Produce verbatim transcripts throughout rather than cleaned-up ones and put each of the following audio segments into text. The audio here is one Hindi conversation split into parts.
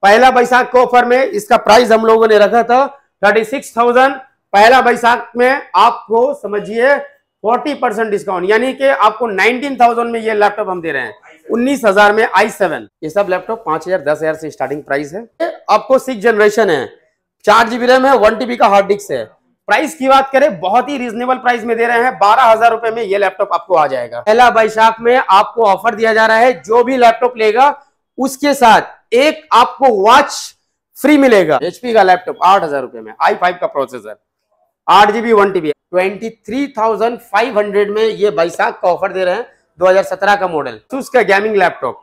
पहला बैसाख को ऑफर में इसका प्राइस हम लोगों ने रखा था थर्टी सिक्स थाउजेंड। पहला बैसाख में आपको समझिए फोर्टी परसेंट डिस्काउंट, यानी कि आपको नाइनटीन थाउजेंड में ये लैपटॉप हम दे रहे हैं, उन्नीस हजार में आई सेवन। ये सब लैपटॉप पांच हजार दस हजार से स्टार्टिंग प्राइस है। आपको सिक्स जनरेशन है, चार जीबी रैम है, वन टीबी का हार्ड डिस्क है। प्राइस की बात करें बहुत ही रीजनेबल प्राइस में दे रहे हैं, बारह हजार रुपए में ये लैपटॉप आपको आ जाएगा। पहला बैसाख में आपको ऑफर दिया जा रहा है, जो भी लैपटॉप लेगा उसके साथ एक आपको वॉच फ्री मिलेगा। एचपी का लैपटॉप आठ हजार रुपए में, आई फाइव का प्रोसेसर, आठ GB one TB, twenty three thousand five hundred में ये बैसाख का ऑफर दे रहे हैं। दो हजार सत्रह का मॉडल उसका गेमिंग लैपटॉप,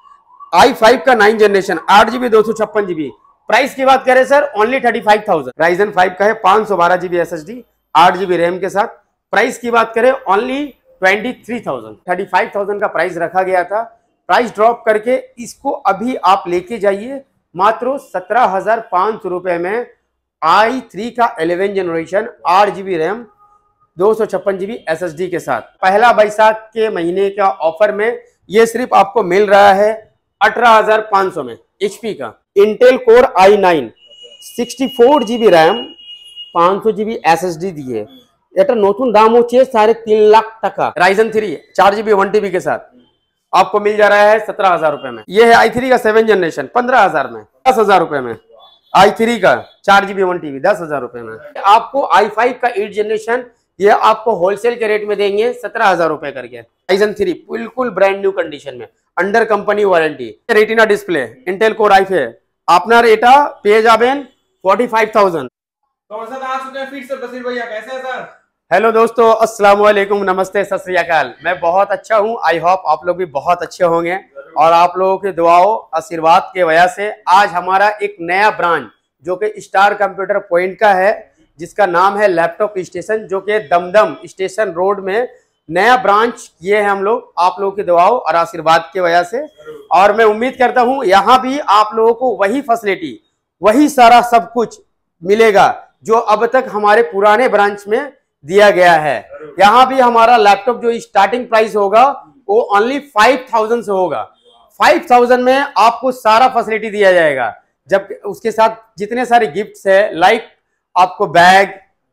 आई फाइव का नाइन जनरेशन, आठ जीबी दो सौ छप्पन जीबी। प्राइस की बात करें sir only thirty five thousand. Ryzen five का है, पांच सौ बारह जीबी एस एस डी, आठ जीबी रैम के साथ। प्राइस की बात करें only twenty three thousand. Thirty five thousand का प्राइस रखा गया था, प्राइस ड्रॉप करके इसको अभी आप लेके जाइए मात्र सत्रह हजार पांच सौ रुपए में। आई थ्री का इलेवन जनरेशन, आठ जीबी रैम, दो सौ छप्पन जीबी एस एस डी के साथ। पहला बैसाख के महीने का ऑफर में ये सिर्फ आपको मिल रहा है अठारह हजार पांच सौ में। एचपी का Intel core i nine, sixty four GB RAM, पांच सौ जीबी एस एस डी दिए। এটা নতুন দাম হচ্ছে साढ़े तीन लाख टका। राइजन थ्री चार जीबी वन टीबी के साथ आपको मिल जा रहा है सत्रह हजार रुपए में। ये है आई थ्री का सेवन जनरेशन, पंद्रह हजार में, दस हजार रुपए में। आई थ्री का चार जीबी वन टीबी दस हजार रुपए में। आपको आई फाइव का एट जनरेशन ये आपको होलसेल के रेट में देंगे सत्रह हजार रुपए करके। राइजन थ्री बिल्कुल ब्रांड न्यू कंडीशन में, under company warranty, retina display, Intel core i five. আপনার এটা পেয়ে যাবেন फोर्टी फाइव थाउजेंड। तो हमारे साथ आ चुके हैं फिर से बशीर भैया, कैसे हैं सर? हेलो दोस्तों, अस्सलाम वालेकुम, नमस्ते, सत श्री अकाल। मैं बहुत अच्छा हूं, आई होप आप लोग भी बहुत अच्छे होंगे और आप लोगों के दुआओं आशीर्वाद के वजह से आज हमारा एक नया ब्रांच जो कि स्टार कंप्यूटर पॉइंट का है, जिसका नाम है लैपटॉप स्टेशन, जो कि दमदम स्टेशन रोड में नया ब्रांच किए हैं हम लोग आप लोगों की दुआओं और आशीर्वाद की वजह से। और मैं उम्मीद करता हूं यहाँ भी आप लोगों को वही फैसिलिटी, वही सारा सब कुछ मिलेगा जो अब तक हमारे पुराने ब्रांच में दिया गया है। यहाँ भी हमारा लैपटॉप जो स्टार्टिंग प्राइस होगा वो ओनली फाइव थाउजेंड से होगा। फाइव थाउजेंड में आपको सारा फैसिलिटी दिया जाएगा, जब उसके साथ जितने सारे गिफ्ट्स है, लाइक आपको bag,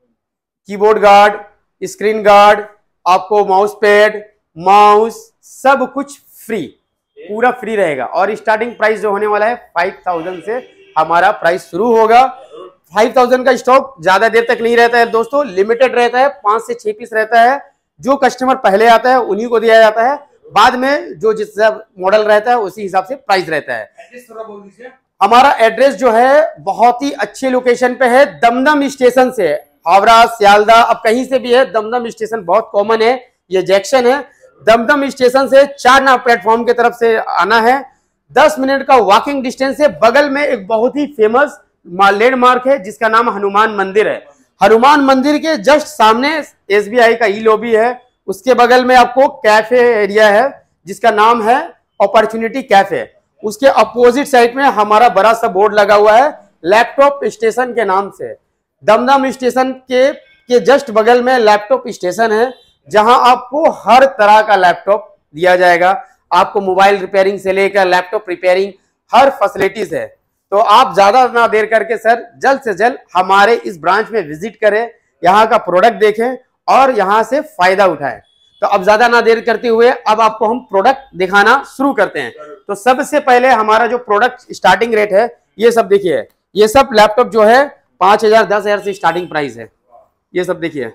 keyboard guard, screen guard, आपको माउस पैड, माउस, सब कुछ फ्री, पूरा फ्री रहेगा। और स्टार्टिंग प्राइस जो होने वाला है फाइव थाउजेंड से हमारा प्राइस शुरू होगा। फाइव थाउजेंड का स्टॉक ज्यादा देर तक नहीं रहता है दोस्तों, लिमिटेड रहता है, पांच से छह पीस रहता है। जो कस्टमर पहले आता है उन्हीं को दिया जाता है, बाद में जो जिस मॉडल रहता है उसी हिसाब से प्राइस रहता है। एड्रेस थोड़ा बोल दीजिए। हमारा एड्रेस जो है बहुत ही अच्छे लोकेशन पे है, दमदम स्टेशन से, हावड़ा, सियालदा, अब कहीं से भी है, दमदम स्टेशन बहुत कॉमन है, ये जंक्शन है। दमदम स्टेशन से चार नाव प्लेटफॉर्म की तरफ से आना है, दस मिनट का वॉकिंग डिस्टेंस है। बगल में एक बहुत ही फेमस लैंडमार्क है जिसका नाम हनुमान मंदिर है। हनुमान मंदिर के जस्ट सामने एसबीआई का ई लॉबी है, उसके बगल में आपको कैफे एरिया है जिसका नाम है अपॉर्चुनिटी कैफे। उसके अपोजिट साइड में हमारा बड़ा सा बोर्ड लगा हुआ है लैपटॉप स्टेशन के नाम से। दमदम स्टेशन के के जस्ट बगल में लैपटॉप स्टेशन है, जहां आपको हर तरह का लैपटॉप दिया जाएगा। आपको मोबाइल रिपेयरिंग से लेकर लैपटॉप रिपेयरिंग हर फैसिलिटीज है। तो आप ज्यादा ना देर करके सर जल्द से जल्द हमारे इस ब्रांच में विजिट करें, यहाँ का प्रोडक्ट देखें और यहाँ से फायदा उठाएं। तो अब ज्यादा ना देर करते हुए अब आपको हम प्रोडक्ट दिखाना शुरू करते हैं। तो सबसे पहले हमारा जो प्रोडक्ट स्टार्टिंग रेट है, ये सब देखिए, ये सब लैपटॉप जो है पांच हजार दस हजार से स्टार्टिंग प्राइस है। ये सब देखिए,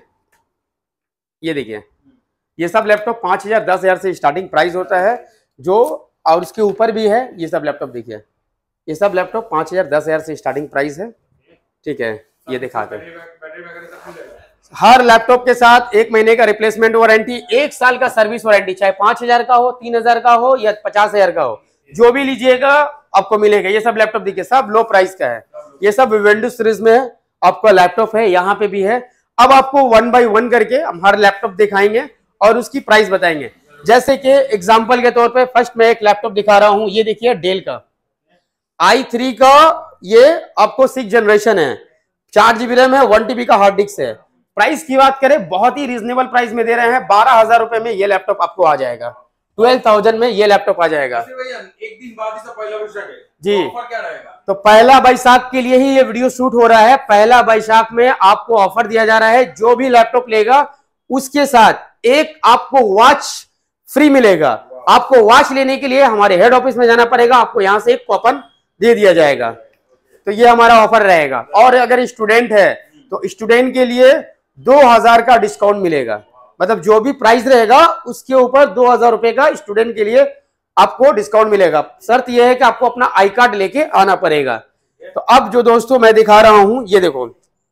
ये देखिए, ये सब लैपटॉप पांच हजार दस हजार से स्टार्टिंग प्राइस होता है जो, और उसके ऊपर भी है। ये सब लैपटॉप देखिए, ये सब लैपटॉप पांच हजार दस हजार से स्टार्टिंग प्राइस है। ठीक है, ये दिखाते हैं। हर लैपटॉप के साथ एक महीने का रिप्लेसमेंट वारंटी, एक साल का सर्विस वारंटी, चाहे पांच हजार का हो, तीन हजार का हो या पचास हजार का हो, जो भी लीजिएगा आपको मिलेगा। ये सब लैपटॉप देखिए, सब लो प्राइस का है। ये सब विंडोज सीरीज में आपका लैपटॉप है, यहाँ पे भी है। अब आपको वन बाय वन करके हम हर लैपटॉप दिखाएंगे और उसकी प्राइस बताएंगे। जैसे कि एग्जांपल के तौर पे फर्स्ट मैं एक लैपटॉप दिखा रहा हूं, ये देखिए डेल का आई थ्री का, ये आपको सिक्स जनरेशन है, चार जीबी रैम है, वन टीबी का हार्ड डिस्क है। प्राइस की बात करें बहुत ही रीजनेबल प्राइस में दे रहे हैं, बारह हजार रुपए में ये लैपटॉप आपको आ जाएगा, ट्वेल्व थाउजेंड में ये लैपटॉप आ जाएगा। एक दिन बाद इसका पहला विषय है जी। ऑफर क्या रहेगा? तो पहला बैसाख के लिए ही ये वीडियो शूट हो रहा है। पहला बैसाख में आपको ऑफर दिया जा रहा है, जो भी लैपटॉप लेगा उसके साथ एक आपको वॉच फ्री मिलेगा। आपको वॉच लेने के लिए हमारे हेड ऑफिस में जाना पड़ेगा, आपको यहां से एक कूपन दे दिया जाएगा। तो ये हमारा ऑफर रहेगा। और अगर स्टूडेंट है तो स्टूडेंट के लिए दो हजार का डिस्काउंट मिलेगा, मतलब जो भी प्राइस रहेगा उसके ऊपर दो हजार रुपए का स्टूडेंट के लिए आपको डिस्काउंट मिलेगा। शर्त यह है कि आपको अपना आई कार्ड लेके आना पड़ेगा। तो अब जो दोस्तों मैं दिखा रहा हूं, ये देखो,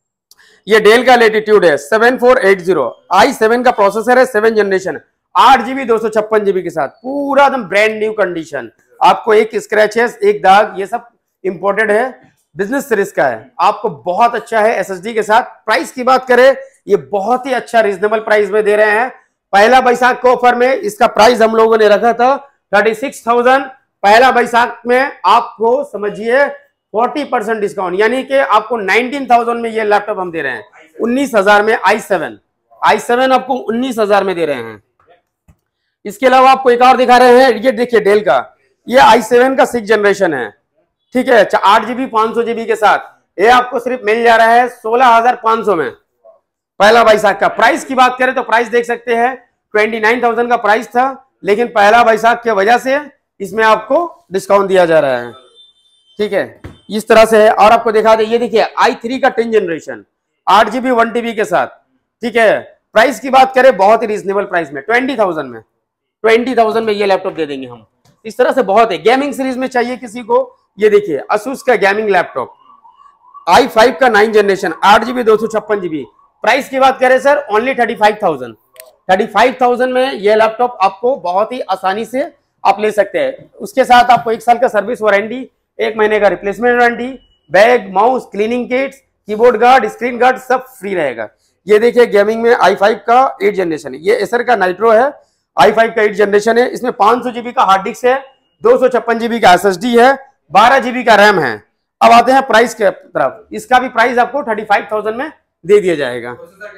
ये डेल का लेटीट्यूड है seven four eight zero, i seven का प्रोसेसर है, सेवन जनरेशन, आठ जीबी दो सौ छप्पन जीबी के साथ, पूरा एकदम ब्रांड न्यू कंडीशन। आपको एक स्क्रैचेस, एक दाग, ये सब इंपोर्टेड है, बिजनेस सीरीज का है, आपको बहुत अच्छा है एसएसडी के साथ। प्राइस की बात करें, ये बहुत ही अच्छा रीजनेबल प्राइस में दे रहे हैं। पहला बैसाख के ऑफर में इसका प्राइस हम लोगों ने रखा था थर्टी सिक्स थाउजेंड। पहला बैसाख में आपको समझिए फोर्टी परसेंट डिस्काउंट, यानी कि आपको नाइनटीन थाउजेंड में ये लैपटॉप हम दे रहे हैं, उन्नीस हजार में। आई सेवन आई सेवन आपको उन्नीस हजार में दे रहे हैं। इसके अलावा आपको एक और दिखा रहे हैं, ये देखिए डेल का, ये आई सेवन का सिक्स जनरेशन है, ठीक है, आठ जीबी पांच सौ जीबी के साथ। ये आपको सिर्फ मिल जा रहा है सोलह हजार पांच सौ में, पहला बैसाख का। प्राइस की बात करें तो प्राइस देख सकते हैं ट्वेंटी नाइन थाउजेंड का प्राइस था, लेकिन पहला बैसाख की वजह से इसमें आपको डिस्काउंट दिया जा रहा है, ठीक है, इस तरह से है। और आपको दिखा दे, ये देखिए आई थ्री का टेन जनरेशन, आठ जीबी वन टीबी के साथ, ठीक है। प्राइस की बात करें बहुत ही रीजनेबल प्राइस में, ट्वेंटी थाउजेंड में, ट्वेंटी थाउजेंड में ये लैपटॉप दे देंगे हम। इस तरह से बहुत है। गेमिंग सीरीज में चाहिए किसी को, ये देखिए असूस का गेमिंग लैपटॉप, आई फाइव का नाइन जनरेशन, आठ जीबी दो सौ छप्पन जीबी। प्राइस की बात करें sir, only thirty five thousand, thirty five thousand में ये लैपटॉप आपको बहुत ही आसानी से आप ले सकते हैं। उसके साथ आपको एक साल का सर्विस वारंटी, एक महीने का replacement warranty, bag, mouse, cleaning kits, keyboard guard, screen guard सब फ्री रहेगा। ये देखिए गेमिंग में आई फाइव का एट जनरेशन है, ये एसर का नाइट्रो है, आई फाइव का एट जनरेशन है। इसमें पांच सौ जीबी का हार्ड डिस्क है, दो सौ छप्पन जीबी का एसएसडी है, बारह जीबी का रैम है। अब आते हैं प्राइस के तरफ। इसका भी प्राइस आपको थर्टी फाइव थाउजेंड में दे दिया जाएगा।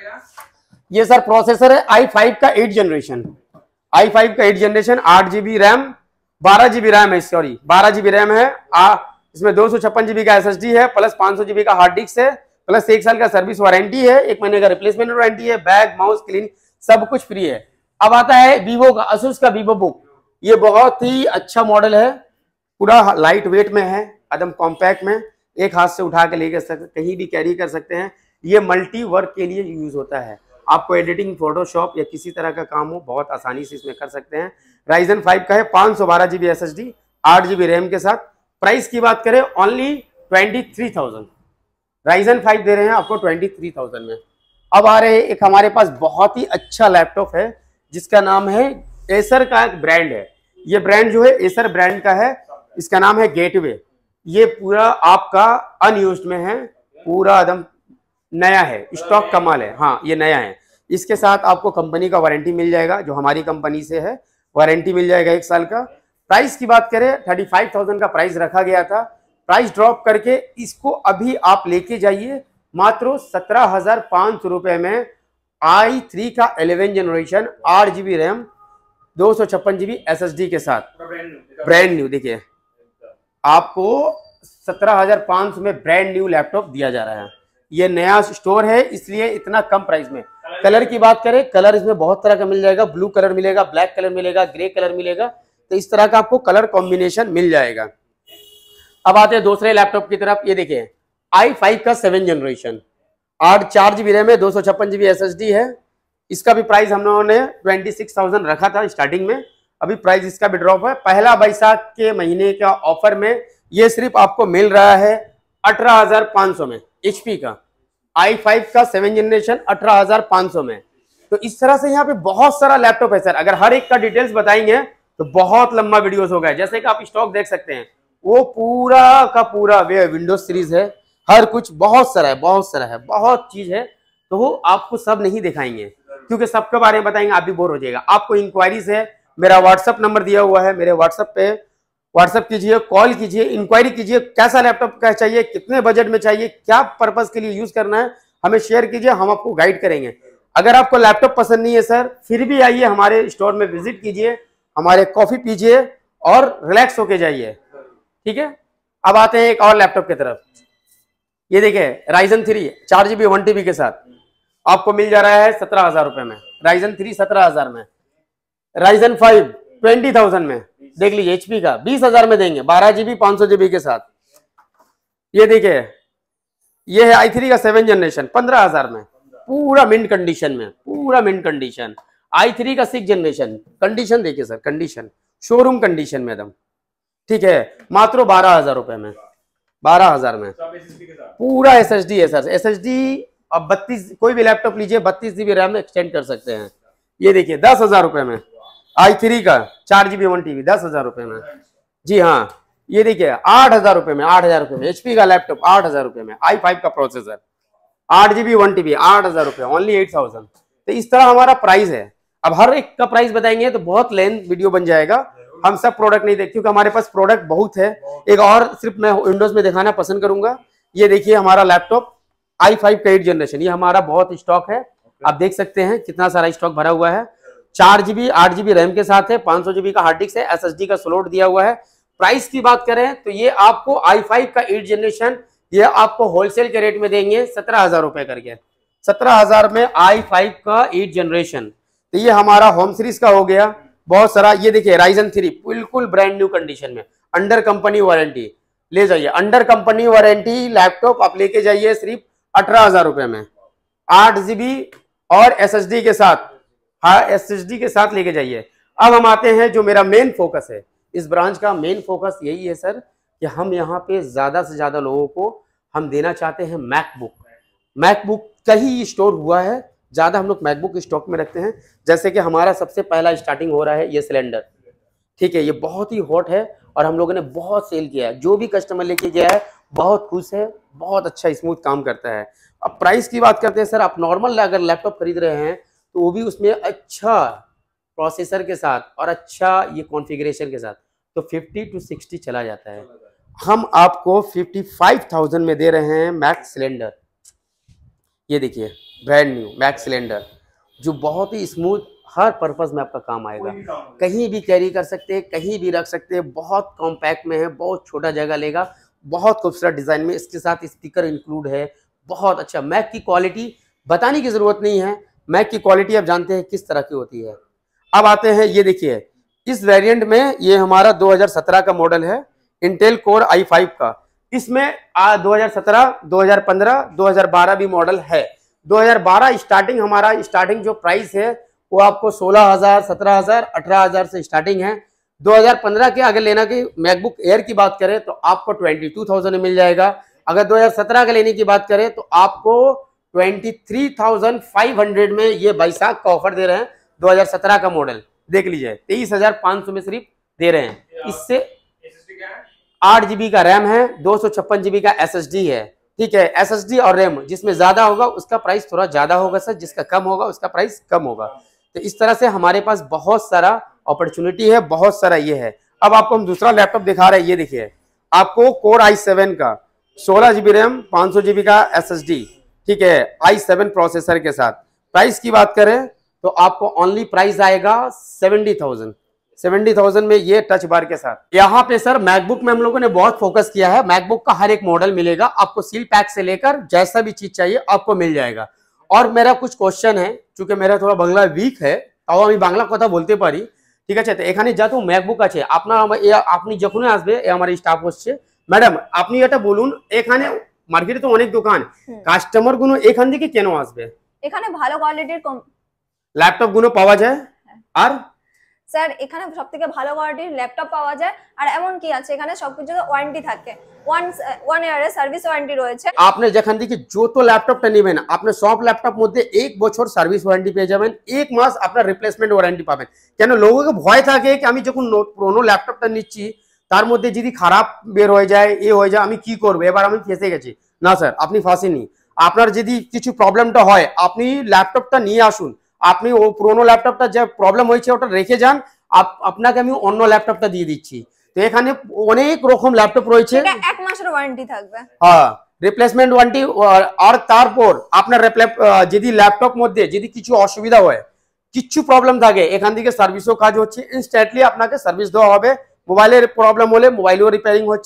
ये सर प्रोसेसर है आई फाइव का एट जनरेशन, आई फाइव का एट जनरेशन, आठ जीबी रैम, बारह जीबी रैम है, सॉरी बारह जीबी रैम है। आ, इसमें दो सौ छप्पन जीबी का एसएसडी है, प्लस पांच सौ जीबी का हार्ड डिस्क है, प्लस एक साल का सर्विस वारंटी है, एक महीने का रिप्लेसमेंट वारंटी है, बैग, माउस, क्लीन सब कुछ फ्री है। अब आता है वीवो का, असूस का वीवो बुक, ये बहुत ही अच्छा मॉडल है, पूरा लाइट वेट में है, एकदम कॉम्पैक्ट में, एक हाथ से उठा के लेकर सकते, कहीं भी कैरी कर सकते हैं। ये मल्टी वर्क के लिए यूज होता है, आपको एडिटिंग, फोटोशॉप या किसी तरह का काम हो बहुत आसानी से इसमें कर सकते हैं। राइजन फाइव का है, पांच सौ बारह जीबी एसएसडी, आठ जीबी रैम के साथ। प्राइस की बात करें only twenty three thousand, Ryzen five दे रहे हैं आपको ट्वेंटी थ्री थाउजेंड में। अब आ रहे एक हमारे पास बहुत ही अच्छा लैपटॉप है जिसका नाम है, एसर का एक ब्रांड है, ये ब्रांड जो है एसर ब्रांड का है, इसका नाम है गेटवे। ये पूरा आपका अनयूज्ड में है, पूरा एकदम नया है, स्टॉक कमाल है, हाँ ये नया है। इसके साथ आपको कंपनी का वारंटी मिल जाएगा, जो हमारी कंपनी से है, वारंटी मिल जाएगा एक साल का। प्राइस की बात करें थर्टी फाइव थाउजेंड का प्राइस रखा गया था, प्राइस ड्रॉप करके इसको अभी आप लेके जाइए मात्र सत्रह हजार पांच सौ रुपए में। आई थ्री का इलेवन जनरेशन, आठ जीबी रैम, दो सौ छप्पन जीबी एस एस डी के साथ, ब्रांड न्यू। देखिए आपको सत्रह हजार पांच सौ में ब्रांड न्यू लैपटॉप दिया जा रहा है। ये नया स्टोर है इसलिए इतना कम प्राइस में। कलर की बात करें, कलर इसमें बहुत तरह का मिल जाएगा, ब्लू कलर मिलेगा, ब्लैक कलर मिलेगा, ग्रे कलर मिलेगा, तो इस तरह का आपको कलर कॉम्बिनेशन मिल जाएगा। अब आते हैं दूसरे लैपटॉप की तरफ। ये देखिए आई फाइव का सेवन जनरेशन, आठ चार जीबी रैम है, दो सौ छप्पन जीबी एस एस डी है। इसका भी प्राइस हम लोगों ने ट्वेंटी सिक्स थाउजेंड रखा था स्टार्टिंग में, अभी प्राइस इसका भी ड्रॉप है। पहला बैसाख के महीने का ऑफर में ये सिर्फ आपको मिल रहा है अठारह हजार पांच सौ में, एचपी का आई फाइव का सेवन जनरेशन अठारह हजार पांच सौ में। तो इस तरह से यहाँ पे बहुत सारा लैपटॉप है सर, अगर हर एक का डिटेल्स बताएंगे तो बहुत लंबा वीडियोस होगा। जैसे कि आप स्टॉक देख सकते हैं, वो पूरा का पूरा विंडोज सीरीज है, हर कुछ बहुत सारा है, बहुत सारा है, बहुत चीज है, तो वो आपको सब नहीं दिखाएंगे क्योंकि सबके बारे में बताएंगे आप भी बोर हो जाएगा। आपको इंक्वायरीज है, मेरा व्हाट्सअप नंबर दिया हुआ है, मेरे व्हाट्सअप पे व्हाट्सअप कीजिए, कॉल कीजिए, इंक्वायरी कीजिए, कैसा लैपटॉप क्या चाहिए, कितने बजट में चाहिए, क्या पर्पस के लिए यूज करना है, हमें शेयर कीजिए, हम आपको गाइड करेंगे। अगर आपको लैपटॉप पसंद नहीं है सर, फिर भी आइए हमारे स्टोर में विजिट कीजिए, हमारे कॉफी पीजिए और रिलैक्स होके जाइए, ठीक है। अब आते हैं एक और लैपटॉप की तरफ। ये देखिए राइजन थ्री चार जीबी वन टीबी के साथ आपको मिल जा रहा है सत्रह हजार रुपए में। राइजन थ्री सत्रह हजार में, राइजन फाइव ट्वेंटी थाउजेंड में। देख लीजिए एचपी का बीस हजार में देंगे, बारह जीबी पांच सौ जीबी के साथ। ये देखिए ये है आई थ्री का सेवन जनरेशन पंद्रह हजार में, पूरा मिंट कंडीशन में, पूरा मिंट कंडीशन। आई थ्री का सिक्स जनरेशन, कंडीशन देखिए सर, कंडीशन शोरूम कंडीशन में एकदम, ठीक है, मात्र बारह हजार रुपए में, बारह हजार में पूरा एस एस डी है सर। एस एस डी अब बत्तीस, कोई भी लैपटॉप लीजिए बत्तीस जीबी रैम में एक्सटेंड कर सकते हैं। ये देखिए दस हजार रुपए में आई थ्री का चार जीबी वन टीबी दस हजार रुपए में। जी हाँ, ये देखिए आठ हजार रुपए में, आठ हजार रुपए में एचपी का लैपटॉप आठ हजार रुपए में, आई फाइव का प्रोसेसर, आठ जीबी वन टीबी आठ हजार रुपए, ओनली एट थाउजेंड। तो इस तरह हमारा प्राइस है। अब हर एक का प्राइस बताएंगे तो बहुत लेंथ वीडियो बन जाएगा, हम सब प्रोडक्ट नहीं देखते क्योंकि हमारे पास प्रोडक्ट बहुत है। एक और सिर्फ मैं विंडोज में दिखाना पसंद करूंगा। ये देखिए हमारा लैपटॉप आई फाइव का एट जनरेशन, ये हमारा बहुत स्टॉक है, आप देख सकते हैं कितना सारा स्टॉक भरा हुआ है। चार जीबी आठ जीबी रैम के साथ है, पांच सौ जीबी का हार्ड डिस्क है, एसएसडी का स्लॉट दिया हुआ है। प्राइस की बात करें तो ये आपको आई फाइव का एट जनरेशन ये आपको होलसेल के रेट में देंगे सत्रह हजार रुपए करके, सत्रह हजार में आई फाइव का एट जनरेशन। तो ये हमारा होम सीरीज का हो गया बहुत सारा। ये देखिए राइजन थ्री बिल्कुल ब्रांड न्यू कंडीशन में, अंडर कंपनी वारंटी, ले जाइए अंडर कंपनी वारंटी लैपटॉप आप लेके जाइए सिर्फ अठारह हजार रुपए में, आठ जीबी और एसएसडी के साथ, हाँ एसएसडी के साथ लेके जाइए। अब हम आते हैं जो मेरा मेन फोकस है, इस ब्रांच का मेन फोकस यही है सर कि हम यहाँ पे ज्यादा से ज्यादा लोगों को हम देना चाहते हैं मैकबुक। मैकबुक का ही स्टोर हुआ है, ज्यादा हम लोग मैकबुक स्टॉक में रखते हैं। जैसे कि हमारा सबसे पहला स्टार्टिंग हो रहा है ये सिलेंडर, ठीक है, ये बहुत ही हॉट है और हम लोगों ने बहुत सेल किया है। जो भी कस्टमर लेके गया है बहुत खुश है, बहुत अच्छा स्मूथ काम करता है। अब प्राइस की बात करते हैं सर, आप नॉर्मल अगर लैपटॉप खरीद रहे हैं तो वो भी उसमें अच्छा प्रोसेसर के साथ और अच्छा ये कॉन्फ़िगरेशन के साथ तो फिफ्टी टू सिक्सटी चला जाता है। हम आपको फिफ्टी फाइव थाउजेंड में दे रहे हैं मैक्स सिलेंडर। ये देखिए ब्रांड न्यू मैक्स सिलेंडर जो बहुत ही स्मूथ, हर पर्पस में आपका काम आएगा, कहीं भी कैरी कर सकते हैं, कहीं भी रख सकते हैं, बहुत कॉम्पैक्ट में है, बहुत छोटा जगह लेगा, बहुत खूबसूरत डिजाइन में, इसके साथ स्पीकर इंक्लूड है, बहुत अच्छा। मैक की क्वालिटी बताने की जरूरत नहीं है, मैक की क्वालिटी आप जानते हैं किस तरह की होती है। अब आते हैं ये देखिए इस वेरिएंट में, ये हमारा दो हज़ार सत्रह का मॉडल है इंटेल कोर आई फाइव का। इसमें दो हज़ार सत्रह, दो हज़ार पंद्रह, दो हज़ार बारह भी मॉडल है। दो हज़ार बारह स्टार्टिंग, हमारा स्टार्टिंग जो प्राइस है वो आपको सोलह हजार, सत्रह हजार, अठारह हजार से स्टार्टिंग है। दो हज़ार पंद्रह के अगर लेना की मैकबुक एयर की बात करें तो आपको बाईस हज़ार में मिल जाएगा। अगर दो हज़ार सत्रह के लेने की बात करें तो आपको तेईस हज़ार पाँच सौ में ये बैसाख का ऑफर दे रहे हैं। दो हज़ार सत्रह का मॉडल देख लीजिए तेईस हजार पाँच सौ में सिर्फ दे रहे हैं। इससे आठ जीबी का रैम है, दो सौ छप्पन जीबी का एसएसडी है, ठीक है। एसएसडी और रैम जिसमें ज्यादा होगा उसका प्राइस थोड़ा ज्यादा होगा सर, जिसका कम होगा उसका प्राइस कम होगा। तो इस तरह से हमारे पास बहुत सारा अपॉर्चुनिटी है, बहुत सारा ये है। अब आपको हम दूसरा लैपटॉप दिखा रहे हैं, ये देखिए आपको कोर आई सेवन का सोलह जीबी रैम, पाँच सौ जीबी का एसएसडी, ठीक है, आई सेवन प्रोसेसर के साथ। प्राइस की बात करें तो आपको ओनली प्राइस आएगा सेवेंटी थाउजेंड, सेवेंटी थाउजेंड में ये टच बार के साथ। यहाँ पे सर मैकबुक में हम लोगों ने बहुत फोकस किया है, मैकबुक का हर एक मॉडल मिलेगा आपको, सील पैक से लेकर जैसा भी चीज चाहिए आपको मिल जाएगा। और मेरा कुछ क्वेश्चन है, चूंकि मेरा थोड़ा बांग्ला वीक है তাও আমি বাংলা কথা বলতে পারি, ঠিক আছে। তো এখানে যত ম্যাকবুক আছে আপনার আপনি যখন আসবে আমার স্টাফ হচ্ছে, ম্যাডাম আপনি এটা বলুন এখানে মার্কেটে তো অনেক দোকান, কাস্টমার গুলো এখান থেকে কেন আসবে? এখানে ভালো কোয়ালিটির ল্যাপটপ গুলো পাওয়া যায় আর স্যার এখানে সবথেকে ভালো কোয়ালিটির ল্যাপটপ পাওয়া যায়। আর এমন কি আছে এখানে সবকিছুতে ওয়ারেন্টি থাকে, ওয়ান ওয়ান ইয়ারের সার্ভিস ওয়ারেন্টি রয়েছে। আপনি যেখান থেকে যত ল্যাপটপটা নেবেন আপনি সব ল্যাপটপ মধ্যে এক বছর সার্ভিস ওয়ারেন্টি পেয়ে যাবেন, এক মাস আপনার রিপ্লেসমেন্ট ওয়ারেন্টি পাবেন। কেন লোককে ভয় থাকে কি আমি যখন পুরনো ল্যাপটপটা নিচ্ছি তার মধ্যে যদি খারাপ বের হয়ে যায়, এ হয়ে যায়, আমি কি করব, এবার আমি ফেসে গেছি। না স্যার আপনি ফাঁসেননি, আপনার যদি কিছু প্রবলেমটা হয় আপনি ল্যাপটপটা নিয়ে আসুন, আপনি ও পুরনো ল্যাপটপটা যে প্রবলেম হয়েছে ওটা রেখে যান, আপনাকে আমি অন্য ল্যাপটপটা দিয়ে দিচ্ছি। তো এখানে অনেক রকম ল্যাপটপ রয়েছে, এক মাসের ওয়ারেন্টি থাকবে, হ্যাঁ রিপ্লেসমেন্ট ওয়ারেন্টি। আর তারপর আপনার যদি ল্যাপটপ মধ্যে যদি কিছু অসুবিধা হয়, কিছু প্রবলেম থাকে, এখান থেকে সার্ভিসও কাজ হচ্ছে, ইনস্ট্যান্টলি আপনাকে সার্ভিস দেওয়া হবে। মোবাইলের প্রবলেম হলে মোবাইলও রিপেয়ারিং হচ্ছে,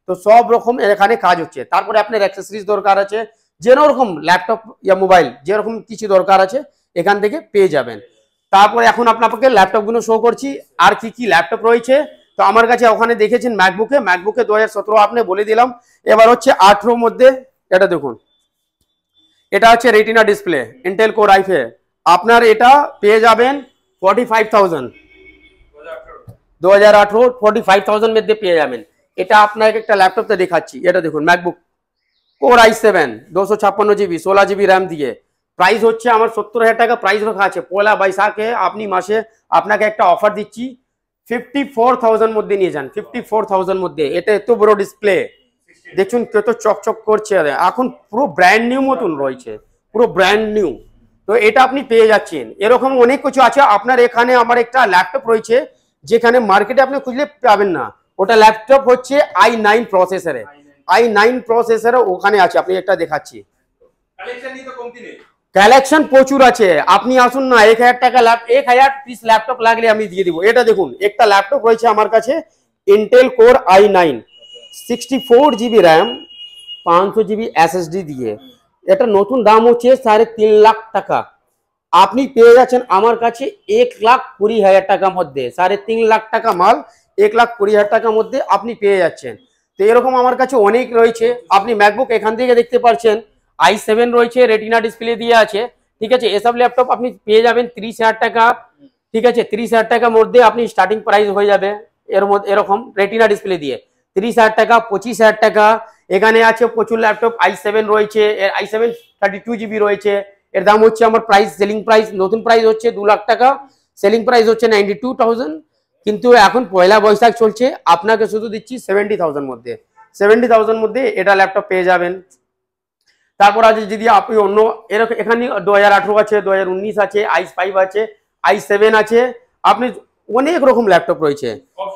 তো সব রকম এখানে কাজ হচ্ছে। তারপরে আপনার অ্যাক্সেসরিজ দরকার আছে, যেরকম ল্যাপটপ ইয়া মোবাইল যেরকম কিছু দরকার আছে এখান থেকে পেয়ে যাবেন। তারপরে এখন আপনাকে ল্যাপটপগুলো শো করছি আর কি কি ল্যাপটপ রয়েছে। তো আমার কাছে ওখানে দেখেছেন ম্যাকবুকে ম্যাকবুকে দু হাজার সতেরো আপনি বলে দিলাম। এবার হচ্ছে আঠেরোর মধ্যে এটা দেখুন, এটা হচ্ছে retina display Intel core i five, আপনার এটা পেয়ে যাবেন ফর্টি ফাইভ থাউজেন্ড দু হাজার আঠেরো ফর্টি ফাইভ থাউজেন্ড মধ্যে পেয়ে যাবেন। এটা আপনাকে একটা ল্যাপটপটা দেখাচ্ছি, এটা দেখুন ম্যাকবুক কোর আই সেভেন দুশো ছাপ্পান্ন জিবি ষোলো জিবি র্যাম দিয়ে, প্রাইস হচ্ছে আমার সত্তর হাজার টাকা প্রাইস রাখা আছে। পয়লা বৈশাখে আপনি মাসে আপনাকে একটা অফার দিচ্ছি, ফিফটি ফোর থাউজেন্ড মধ্যে নিয়ে যান, ফিফটি ফোর থাউজেন্ড মধ্যে। এটা এত বড় ডিসপ্লে দেখুন কত চকচক করছে, এখন পুরো ব্র্যান্ড নিউ মতন রয়েছে, পুরো ব্র্যান্ড নিউ। তো এটা আপনি পেয়ে যাচ্ছেন। এরকম অনেক কিছু আছে। আপনার এখানে আমার একটা ল্যাপটপ রয়েছে যেখানে মার্কেটে আপনি খুঁজলে পাবেন না, ওটা ল্যাপটপ হচ্ছে আই নাইন প্রসেসরে, আই নাইন প্রসেসরে ওখানে আছে, আপনি একটা দেখাচ্ছি। কালেকশন প্রচুর আছে, আপনি আসুন না। এক হাজার টাকা ল্যাপ এক হাজার পিস ল্যাপটপ লাগলে আমি দিয়ে দিব। এটা দেখুন একটা ল্যাপটপ রয়েছে আমার কাছে Intel core i nine sixty four GB RAM পাঁচশো জিবি এসএসডি দিয়ে, এটা নতুন দাম হচ্ছে সাড়ে তিন লাখ টাকা। আপনি পেয়ে যাচ্ছেন আমার কাছে এক লাখ কুড়ি হাজার টাকার মধ্যে, সাড়ে তিন লাখ টাকা মাল এক লাখ কুড়ি হাজার টাকার মধ্যে আপনি পেয়ে যাচ্ছেন। তো এরকম আমার কাছে অনেক রয়েছে। আপনি ম্যাকবুক এখান থেকে দেখতে পাচ্ছেন আই সেভেন রয়েছে, রেটিনা ডিসপ্লে দিয়ে আছে, ঠিক আছে। এসব ল্যাপটপ আপনি পেয়ে যাবেন ত্রিশ হাজার টাকা, ঠিক আছে। ত্রিশ হাজার টাকার মধ্যে আপনি স্টার্টিং প্রাইস হয়ে যাবে এর মধ্যে, এরকম রেটিনা ডিসপ্লে দিয়ে ত্রিশ হাজার টাকা পঁচিশ হাজার টাকা। এখানে আছে প্রচুর ল্যাপটপ আই সেভেন রয়েছে, এর i seven thirty two GB রয়েছে, এর দাম হচ্ছে আমার প্রাইস সেলিং প্রাইস নতুন প্রাইস হচ্ছে দু লাখ টাকা, সেলিং প্রাইস হচ্ছে নাইনটি টু থাউজেন্ড, কিন্তু এখন পয়লা বৈশাখ চলছে, আপনাকে শুধু দিচ্ছি সেভেন্টি থাউজেন্ড মধ্যে, সেভেন্টি থাউজেন্ড মধ্যে এটা ল্যাপটপ পেয়ে যাবেন। তারপর আছে যদি আপনি অন্য এরকম এখানে দু হাজার আঠেরো আছে, দু হাজার উনিশ আছে, আই ফাইভ আছে, আই সেভেন আছে, আপনি অনেক রকম ল্যাপটপ রয়েছে,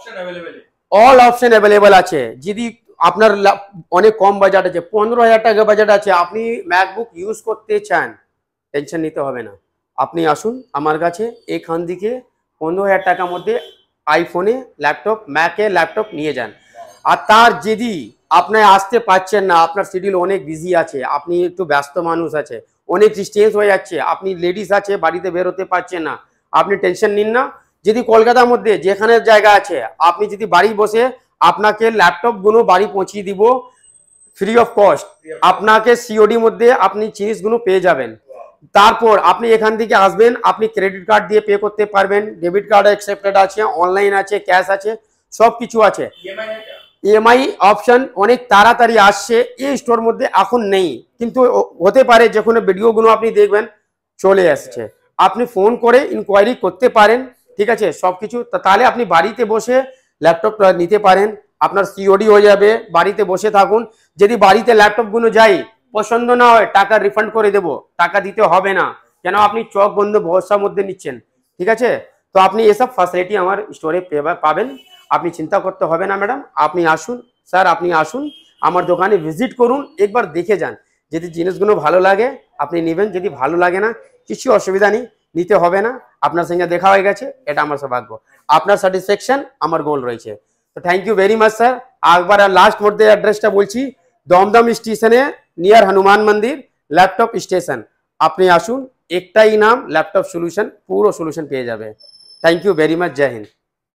অল অপশন অ্যাভেলেবেল আছে। যদি আপনার অনেক কম বাজেট আছে, পনেরো হাজার টাকা বাজেট আছে, আপনি ম্যাকবুক ইউজ করতে চান, টেনশন নিতে হবে না। আপনি আসুন আমার কাছে, এখান থেকে পনেরো হাজার টাকার মধ্যে আইফোনে ল্যাপটপ ম্যাকে ল্যাপটপ নিয়ে যান। আর তার যদি আপনি আসতে পারছেন না, আপনার শিডিউল অনেক বিজি আছে, আপনি একটু ব্যস্ত মানুষ আছে, অনেক ডিস্টেন্স হয়ে যাচ্ছে, আপনি লেডিস আছে বাড়িতে বেরোতে পারছেন না, আপনি টেনশন নিন না। যদি কলকাতার মধ্যে যেখানে জায়গা আছে, আপনি যদি বাড়ি বসে আপনাকে ল্যাপটপগুলো বাড়ি পৌঁছিয়ে দিব ফ্রি অফ কস্ট, আপনাকে সিওডি মধ্যে আপনি জিনিসগুলো পেয়ে যাবেন। তারপর আপনি এখান থেকে আসবেন, আপনি ক্রেডিট কার্ড দিয়ে পে করতে পারবেন, ডেবিট কার্ড অ্যাকসেপ্টেড আছে, অনলাইন আছে, ক্যাশ আছে, সব কিছু আছে। ইএমআই অপশন অনেক তাড়াতাড়ি আসছে, এই স্টোর মধ্যে এখন নেই, কিন্তু হতে পারে যখন ভিডিওগুলো আপনি দেখবেন চলে আসছে, আপনি ফোন করে ইনকোয়ারি করতে পারেন, ঠিক আছে। সবকিছু তাহলে আপনি বাড়িতে বসে ল্যাপটপ নিতে পারেন, আপনার সিওডি হয়ে যাবে, বাড়িতে বসে থাকুন। যদি বাড়িতে ল্যাপটপগুলো যাই পছন্দ না হয় টাকা রিফান্ড করে দেবো, টাকা দিতে হবে না, কেন আপনি চোখ বন্ধ ভরসার মধ্যে নিচ্ছেন, ঠিক আছে। তো আপনি এসব ফ্যাসিলিটি আমার স্টোরে পাবেন, আপনি চিন্তা করতে হবে না ম্যাডাম। আপনি আসুন স্যার, আপনি আসুন আমার দোকানে ভিজিট করুন, একবার দেখে যান, যদি জিনিসগুলো ভালো লাগে আপনি নেবেন, যদি ভালো লাগে না কিছু অসুবিধা নেই, নিতে হবে না। আপনার সঙ্গে দেখা হয়ে গেছে, এটা আমার সৌভাগ্য, আপনার স্যাটিসফ্যাকশন আমার গোল রয়েছে। তো thank you very much sir. একবার লাস্ট মধ্যে অ্যাড্রেসটা বলছি, দমদম স্টেশনে নিয়ার হনুমান মন্দির ল্যাপটপ স্টেশন, আপনি আসুন, একটাই নাম ল্যাপটপ সলিউশন, পুরো সলিউশন পেয়ে যাবে। থ্যাংক ইউ ভেরি মাচ, জয় হিন্দ।